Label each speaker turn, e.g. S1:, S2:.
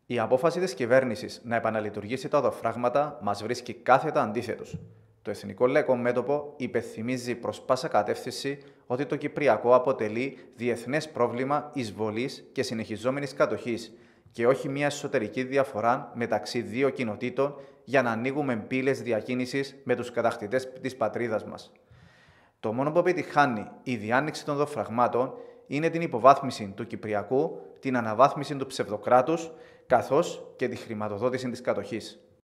S1: Η απόφαση της κυβέρνησης να επαναλειτουργήσει τα οδοφράγματα μας βρίσκει κάθετα αντίθετους. Το Εθνικό Λαϊκό Μέτωπο υπενθυμίζει προς πάσα κατεύθυνση ότι το Κυπριακό αποτελεί διεθνές πρόβλημα εισβολής και συνεχιζόμενης κατοχής και όχι μια εσωτερική διαφορά μεταξύ δύο κοινοτήτων για να ανοίγουμε πύλες διακίνησης με τους κατακτητές της πατρίδας μας. Το μόνο που επιτυχάνει η διάνοιξη των οδοφραγμάτων είναι την υποβάθμιση του Κυπριακού, την αναβάθμιση του ψευδοκράτους, καθώς και τη χρηματοδότηση της κατοχής.